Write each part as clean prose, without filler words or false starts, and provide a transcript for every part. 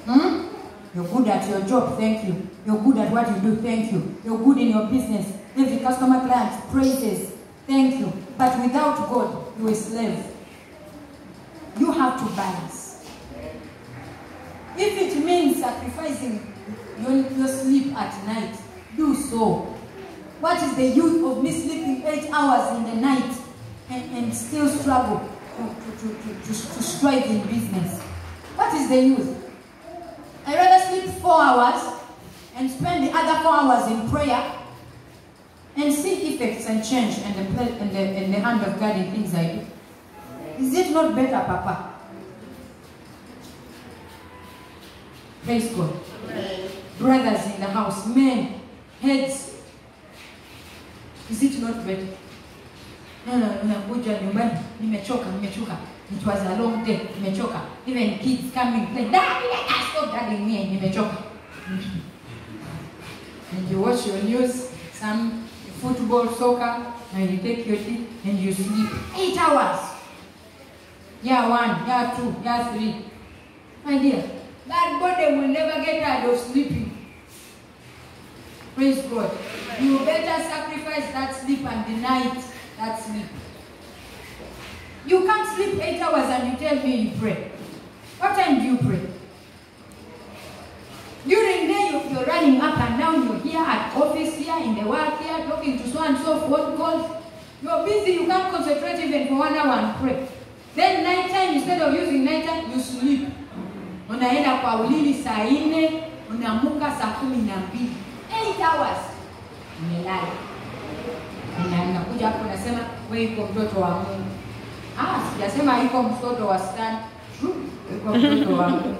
You're good at your job, thank you. You're good at what you do, thank you. You're good in your business. Every customer client praises, thank you. But without God, you're a slave. You have to balance. If it means sacrificing your sleep at night, do so. What is the use of me sleeping 8 hours in the night and still struggle to strive in business? What is the use? I'd rather sleep 4 hours and spend the other 4 hours in prayer and see effects and change and the hand of God in things I do. Is it not better, Papa? Praise God. Amen. Brothers in the house, men, heads. Is it not better? No. It was a long day, nimechoka. Even kids coming playing, Daddy, let us stop dadding me, nimechoka. And you watch your news, some football, soccer, and you take your tea and you sleep 8 hours. Year 1, year 2, year 3. My dear, that body will never get tired of sleeping. Praise God. You better sacrifice that sleep and deny that sleep. You can't sleep 8 hours and you tell me you pray. What time do you pray? During the day you're running up and down, you're here at office, here in the work, here talking to so and so, phone calls. You're busy, you can't concentrate even for 1 hour and pray. Then night time, instead of using night time, you sleep. Unaenda kwa ulili saa 4, unamuka saa 12. 8 hours. Umelala. Unakuja hapo unasema wewe uko mtoto wa Mungu. Sijasema yuko mtoto wa stan. Yuko mtoto wa Mungu.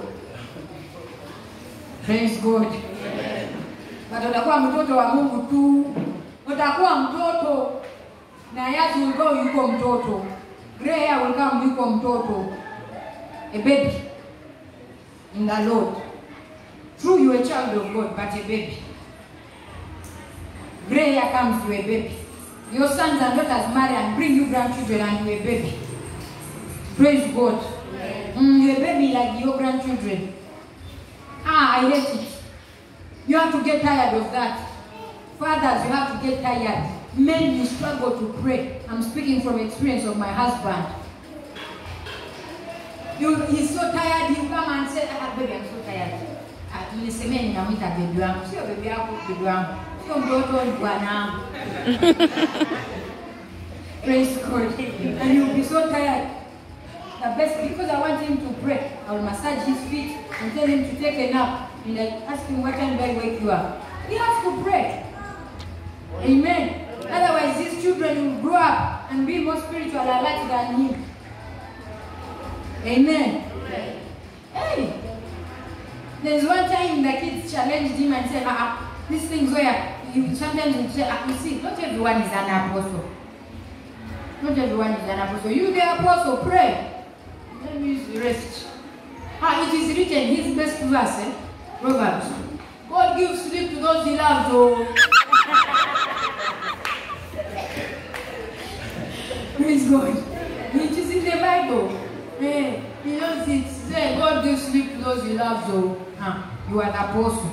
Praise God. But utakuwa mtoto wa Mungu tu. Utakuwa mtoto na Yesu yuko mtoto. Grey hair will come yuko mtoto. A baby in the Lord. True, you are a child of God, but a baby. Grey hair comes, you a baby. Your sons and daughters marry and bring you grandchildren and you a baby. Praise God. You a baby like your grandchildren. I hate it. You have to get tired of that. Fathers, you have to get tired. Men, you struggle to pray. I'm speaking from experience of my husband. He's so tired, you come and say, baby, I'm so tired. Nisemeni namwita baby wangu. Sio baby yako, baby wangu. Sio mtoto ni bwana. Praise God. And you'll be so tired. The best, because I want him to pray, I will massage his feet and tell him to take a nap. And I ask him, what time do I wake you up? He has to pray. Amen. Otherwise, these children will grow up and be more spiritual alert than him. Amen. Hey. There's one time the kids challenged him and said, these things where you sometimes you say, you see, not everyone is an apostle. Not everyone is an apostle. You the apostle, pray. Let me use the rest. It is written, his best verse, Proverbs. God gives sleep to those he loves. Oh. Praise God. It is in the Bible. You know, it says God gives sleep to those he loves. Oh. You are the apostle.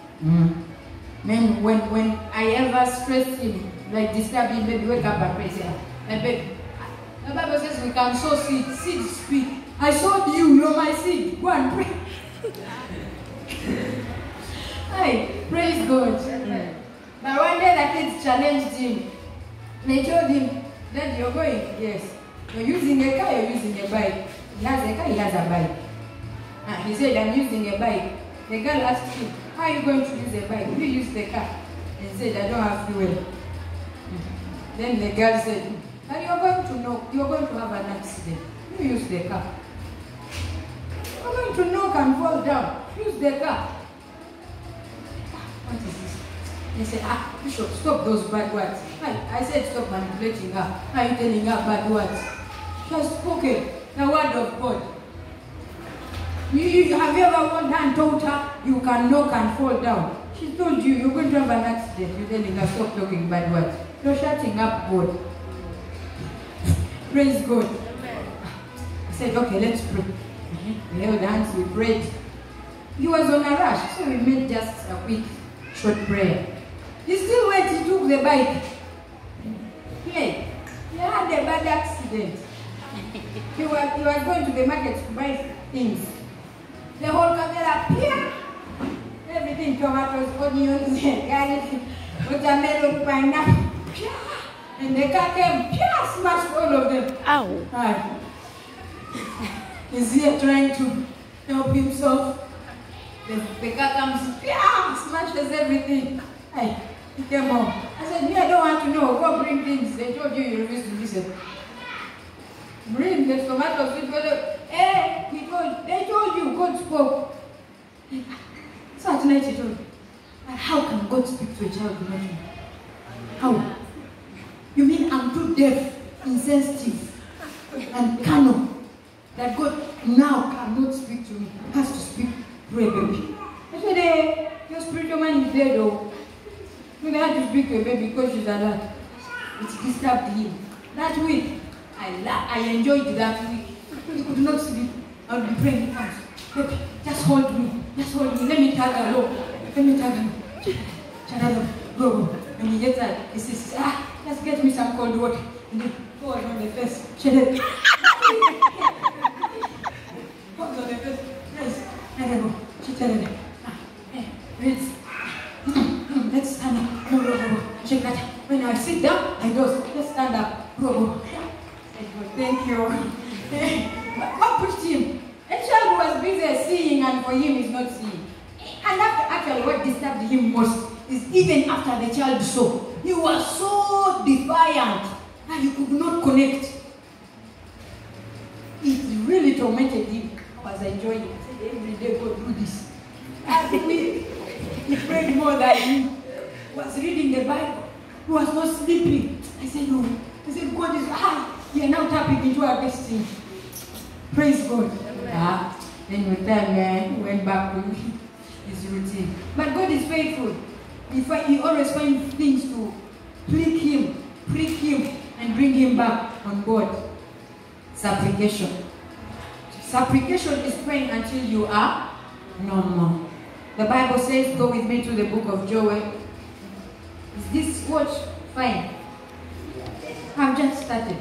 Then when I ever stress him, like disturb him, baby, wake up and praise him. And baby, the Bible says we can sow seed. Seed speak. I sowed you, you're my seed. Go and pray. Hey, praise God. But one day the kids challenged him. They told him that you're going, yes. You're using a car, you're using a bike. He has a car, he has a bike. He said, I'm using a bike. The girl asked him, how are you going to use a bike? You use the car. He said, I don't have fuel. Then the girl said, and you're going to knock, you're going to have an accident. You use the car. You're going to knock and fall down. Use the car. What is this? They said, Bishop, stop those bad words. I said stop manipulating her. How are you telling her bad words? She has spoken the word of God. Have you ever one time told her you can knock and fall down? She told you you're going to have an accident. You're telling her stop talking bad words. You're shutting up God. Praise God. I said, okay, let's pray. We held hands, we prayed. He was on a rush, so we made just a quick, short prayer. He still went, he took the bike. Hey, he had a bad accident. He was going to the market to buy things. The whole camera, pia! Everything, tomatoes, onions, garlic, watermelon, pineapple, pia! And the car came, pia! Smashed all of them. Ow! Hi. He's here trying to help himself. The car comes, pia! Smashes everything. Hi. He came home. I said, I don't want to know. Go bring things. They told you you refused to listen. Bring the tomatoes. They told you God spoke. So at night he told me, how can God speak to a child who knows? How? You mean I'm too deaf, insensitive, and carnal that God now cannot speak to me, has to speak to a baby? I said, your spiritual man is dead though. So they had to speak to a baby because she's alive. It disturbed him. That week, I enjoyed that week. He could not sleep. I would be praying, he comes. Baby, just hold me. Just hold me. Let me tag along. Let me tag along. Shut up. Go. When he gets out, he says, just get me some cold water. And then pour it on the face. Shut up. Pour it on the face. Yes. And then go. Shut up. Rinse. Let's stand up. No. Shake that. When I sit down, I go. Let's stand up. Go. Thank you. What pushed him? A child who was busy seeing, and for him is not seeing. And actually what disturbed him most is even after the child saw, he was so defiant that he could not connect. It really tormented him. I was enjoying it. I said, every day go do this. Every week, he prayed more than he was reading the Bible. He was not sleeping. I said, no. I said, God is, you are now tapping into our destiny. Praise God. Then with time, he went back to his routine. But God is faithful. He always finds things to prick him, and bring him back on board. Supplication. Supplication is praying until you are normal. The Bible says, go with me to the book of Joel. Is this watch fine? I've just started.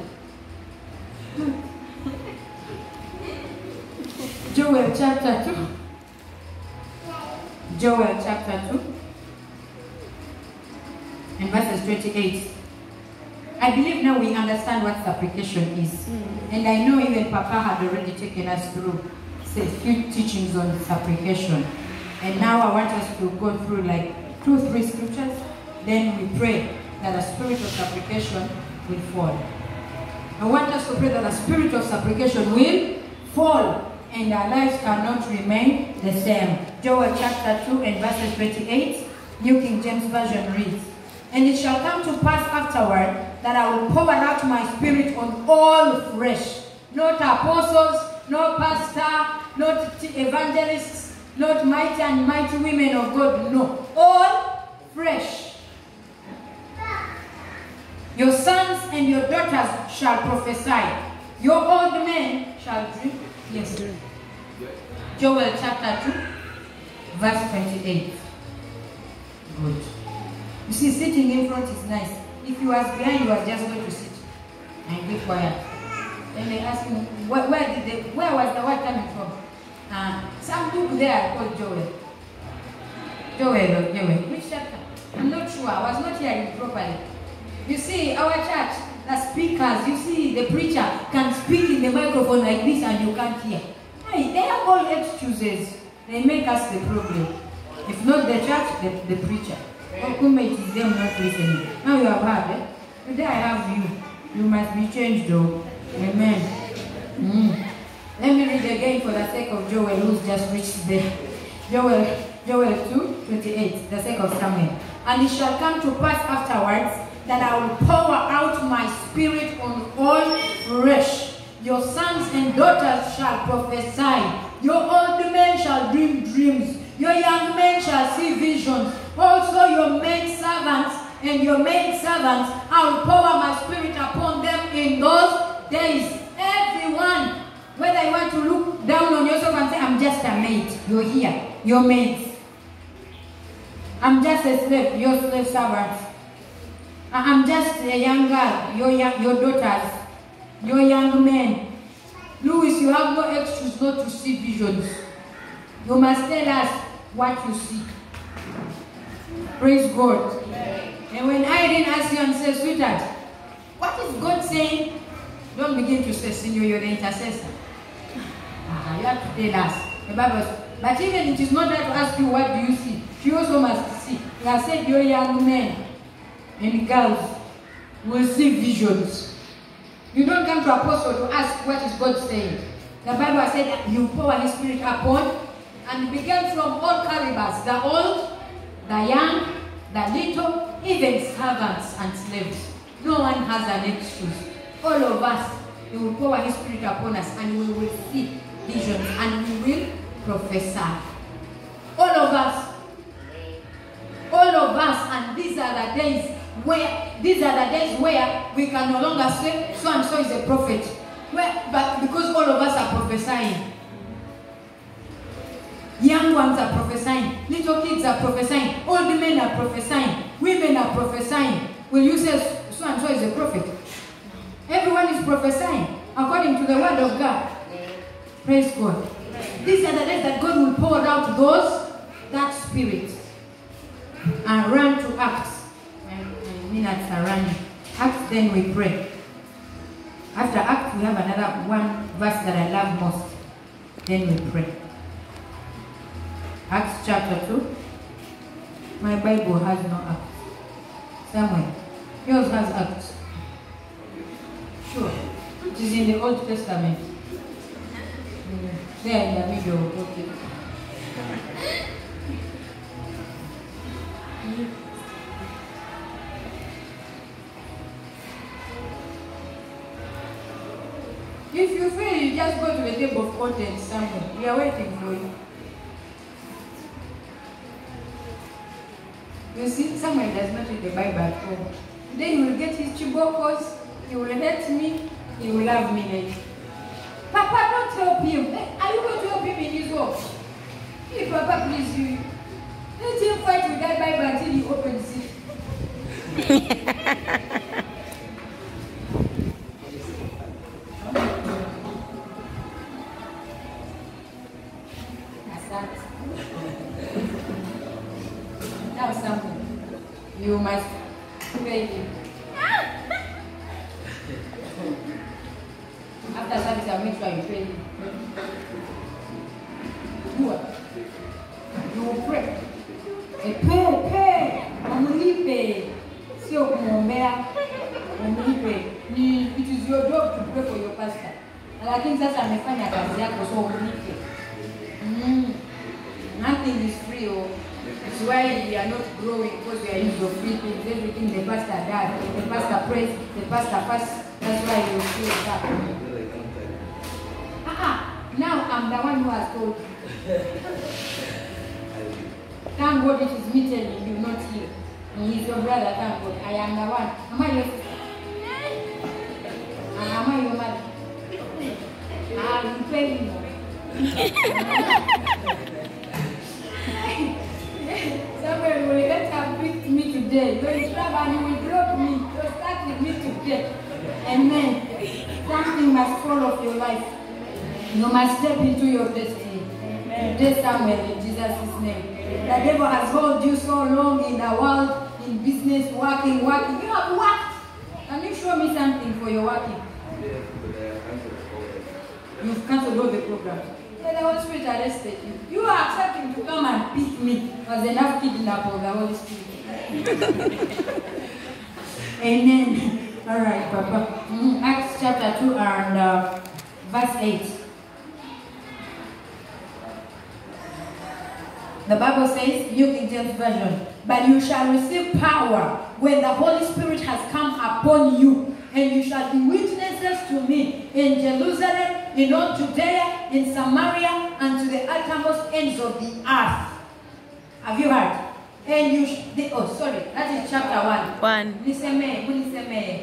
Joel chapter 2. Joel chapter 2 and verses 28. I believe now we understand what supplication is. And I know even Papa had already taken us through a few teachings on supplication. And now I want us to go through like 2-3 scriptures. Then we pray that the spirit of supplication will fall. I want us to pray that the spirit of supplication will fall and our lives cannot remain the same. Joel chapter 2 and verses 28, New King James Version reads, and it shall come to pass afterward that I will pour out my spirit on all flesh. Not apostles, not pastor, not evangelists, not mighty and mighty women of God. No, all flesh. Your sons and your daughters shall prophesy. Your old men shall dream. Yes. Joel chapter 2, verse 28. Good. You see, sitting in front is nice. If you was behind, you was just going to sit and be quiet. Then they ask him, where was the word coming from? Some people there called Joel. Joel, which chapter? I'm not sure. I was not hearing properly. You see, our church, the speakers, you see, the preacher can speak in the microphone like this and you can't hear. Hey, they have all excuses. They make us the problem. If not the church, the preacher. It is them not listening. Now you have heard it. Today I have you. You must be changed though. Amen. Let me read again for the sake of Joel who's just reached there. Joel 2:28, the sake of Samuel. And it shall come to pass afterwards that I will pour out my spirit on all flesh. Your sons and daughters shall prophesy. Your old men shall dream dreams. Your young men shall see visions. Also your maid servants and your maid servants, I will pour my spirit upon them in those days. Everyone, whether you want to look down on yourself and say, I'm just a maid. You're here. You're maids. I'm just a slave. You're slave servants. I'm just a young girl. Your daughters. You're young men. Louis, you have no excuse not to see visions. You must tell us what you see. Praise God. And when Irene asks you and says, sweetheart, what is God saying? Don't begin to say, Senor, you're the intercessor. You have to tell us. The Bible says, but even it is not that to ask you, what do you see? She also must see. He has said, your young men and girls will see visions. You don't come to apostle to ask, what is God saying? The Bible has said, that you pour His Spirit upon, and began from all calibers, the old, the young, the little, even servants and slaves. No one has an excuse. All of us, He will pour His Spirit upon us, and we will see visions, and we will prophesy. All of us. All of us, and these are the days where we can no longer say so and so is a prophet. But because all of us are prophesying. Young ones are prophesying, little kids are prophesying, old men are prophesying, women are prophesying. Will you say so and so is a prophet? Everyone is prophesying according to the word of God. Praise God. These are the days that God will pour out that spirit and run to Acts. My minutes are running. Acts, then we pray. After Acts, we have another one verse that I love most. Then we pray. Acts chapter 2. My Bible has no Acts. Somewhere. Yours has Acts. Sure. It is in the Old Testament. There in the middle. Okay. If you fail, you just go to the table of contents somewhere. We are waiting for you. You see, someone does not read the Bible at home. Then he will get his chibokos, he will hate me, he will love me later. Papa, don't help him. Are you going to help him in his work? Hey, Papa, please, you. Let him fight with that Bible until he opens it. Now something. You must pay him. After service, I'll make sure you pay him. Do what? You will pray. Pay. Umlipe. Sio kumwombea. Umlipe. It is your job to pray for your pastor. Lakini sasa amefanya kazi yako, so umlipe. Nothing is free. That's why we are not growing, because we are used to free things. Everything the pastor does, the pastor prays, the pastor fasts. That's why you feel that. Now I'm the one who has told you. Thank God it is me telling you, not you. He is your brother, thank God. I am the one. Am I your sister? Am I your mother? I'm paying you. Somebody will let her beat me today. Don't grab and you will drop me. Don't start with me today. Amen. Something must fall off your life. You must step into your destiny. Today, Samuel, in Jesus' name. The devil has held you so long in the world, in business, working. You have worked. Can you show me something for your working? You've cancelled all the programs. The Holy Spirit arrested you. You are accepting to come and beat me. Was enough kidnap of the Holy Spirit. Amen. All right, Papa. Acts chapter 2 and verse 8. The Bible says, New King James Version, but you shall receive power when the Holy Spirit has come upon you, and you shall be witnesses to me in Jerusalem, in all Judea, in Samaria, and to the uttermost ends of the earth. Have you heard? And you that is chapter 1.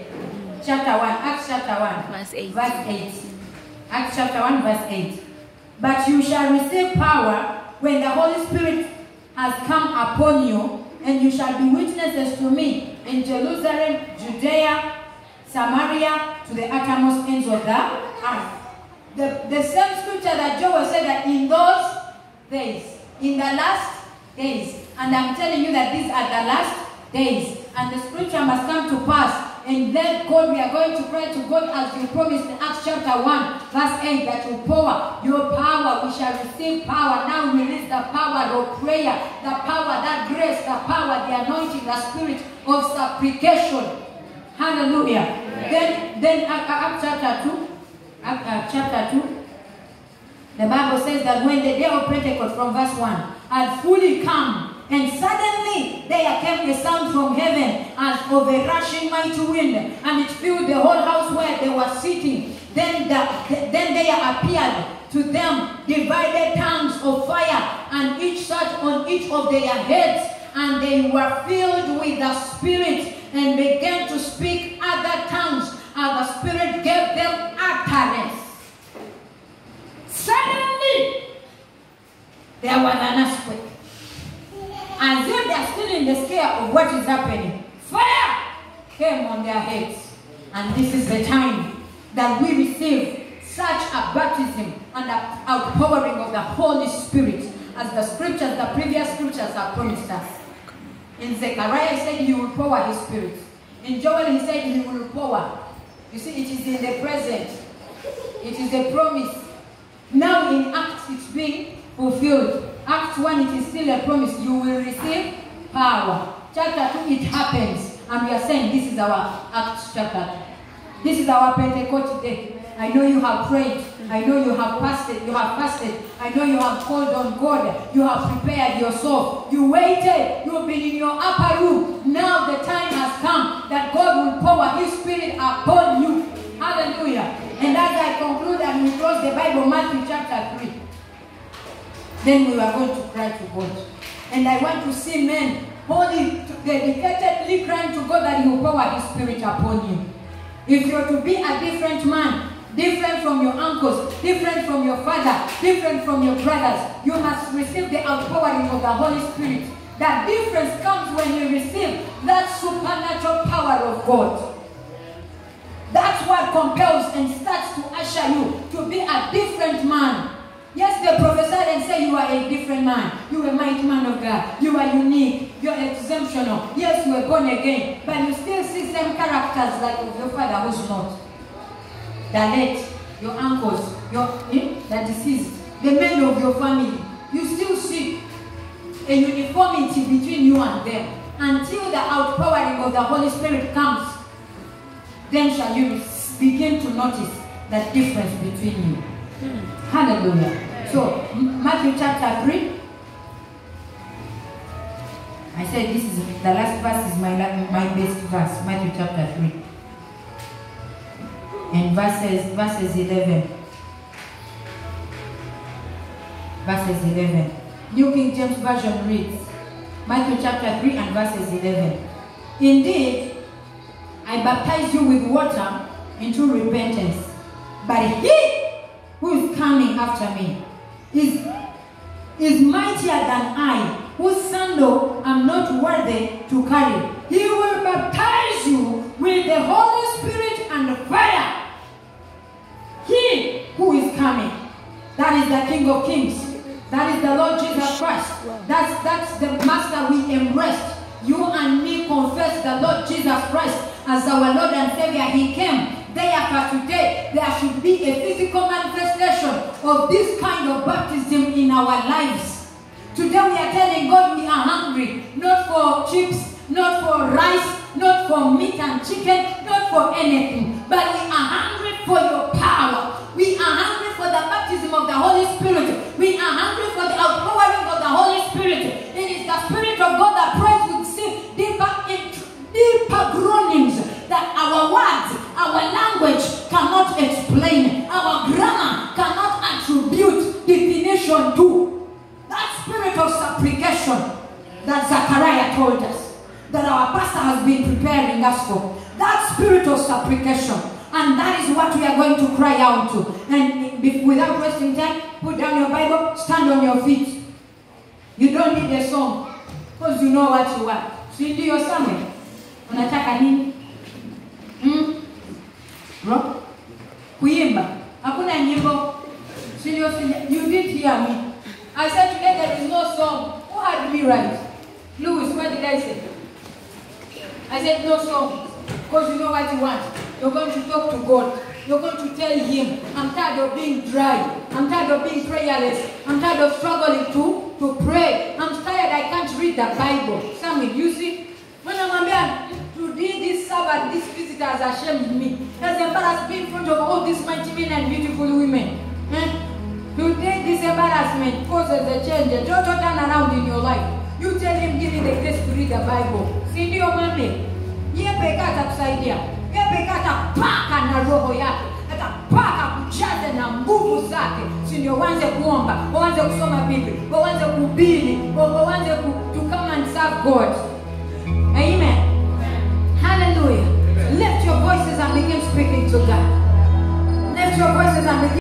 Chapter 1, Acts chapter 1, verse 8. Acts chapter 1, verse 8. But you shall receive power when the Holy Spirit has come upon you, and you shall be witnesses to me in Jerusalem, Judea, Samaria, to the uttermost ends of the earth. The same scripture that Joel said that in those days, in the last days, and I'm telling you that these are the last days, and the scripture must come to pass. And then God, we are going to pray to God as you promised in Acts chapter 1, verse 8, that you pour your power, we shall receive power. Now release the power of prayer, the power, that grace, the power, the anointing, the spirit of supplication. Hallelujah. Then Acts chapter 2, the Bible says that when the day of Pentecost, from verse 1, had fully come, and suddenly there came a sound from heaven as of a rushing mighty wind, and it filled the whole house where they were sitting. Then there appeared to them divided tongues of fire, and each sat on each of their heads, and they were filled with the Spirit, and began to speak other tongues, and the Spirit gave them utterance. Suddenly there was an earthquake. As if they are still in the scare of what is happening. Fire came on their heads. And this is the time that we receive such a baptism and an outpouring of the Holy Spirit, as the scriptures, the previous scriptures have promised us. In Zechariah, he said he will pour his Spirit. In Joel, he said he will pour. You see, it is in the present. It is a promise. Now in Acts, it's being fulfilled. Acts 1, it is still a promise. You will receive power. Chapter 2, it happens. And we are saying this is our Acts chapter 2. This is our Pentecost day. I know you have prayed. I know you have fasted. You have fasted. I know you have called on God. You have prepared yourself. You waited. You have been in your upper room. Now the time has come that God will pour His Spirit upon you. Hallelujah. And as I conclude and we close the Bible, Matthew chapter 3. Then we are going to cry to God. And I want to see men holy, dedicatedly crying to God that He will pour His Spirit upon you. If you're to be a different man, different from your uncles, different from your father, different from your brothers, you must receive the outpouring of the Holy Spirit. That difference comes when you receive that supernatural power of God. That's what compels and starts to usher you to be a different man. Yes, they prophesied and say you are a different man. You are a mighty man of God. You are unique. You are exceptional. Yes, you were born again. But you still see same characters like of your father who's not. The late, your uncles, the deceased, the men of your family. You still see a uniformity between you and them. Until the outpouring of the Holy Spirit comes, then shall you begin to notice the difference between you. Hallelujah. So, Matthew chapter 3. I said this is the last verse is my best verse. Matthew chapter 3. And verses 11. Verses 11. New King James Version reads, Matthew chapter 3 and verses 11. Indeed, I baptize you with water into repentance. But He who is coming after me is mightier than I, whose sandal I'm not worthy to carry. He will baptize you with the Holy Spirit and fire. He who is coming, that is the King of Kings. That is the Lord Jesus Christ. That's the Master we embraced. You and me confess the Lord Jesus Christ as our Lord and Savior. He came. Day after today, there should be a physical manifestation of this kind of baptism in our lives. Today we are telling God we are hungry, not for chips, not for rice, not for meat and chicken, not for anything, but we are hungry for your power. We are hungry for the baptism of the Holy Spirit. We are hungry for the outpouring of the Holy Spirit. It is the Spirit of God that prays with deeper groanings that our words, our language cannot explain. Our grammar cannot attribute definition to. That spirit of supplication that Zechariah told us, that our pastor has been preparing us for. That spirit of supplication. And that is what we are going to cry out to. And without wasting time, put down your Bible, stand on your feet. You don't need a song because you know what you want. Si ndio somewhere? Unataka nini? Rock? Kuimba. Hakuna nyimbo. Si ndio? You did hear me. I said today there is no song. Who had me right? Louis, what did I say? I said no song. Because you know what you want. You're going to talk to God. You're going to tell Him, I'm tired of being dry. I'm tired of being prayerless. I'm tired of struggling to pray. I'm tired I can't read the Bible. Sammy, you see? When I'm today this Sabbath, this visitor has ashamed me. Has embarrassed me in front of all these mighty men and beautiful women. Today this embarrassment causes a change, a total turnaround in your life. You tell Him, give me the grace to read the Bible. Si ndio mame? Yeye pekee atakusaidia. Yeye pekee atapaka na roho yake. Atapaka kujaza na nguvu zake. Si ndio uanze kuomba, uanze kusoma Biblia, uanze kuhubiri, uanze to come and serve God.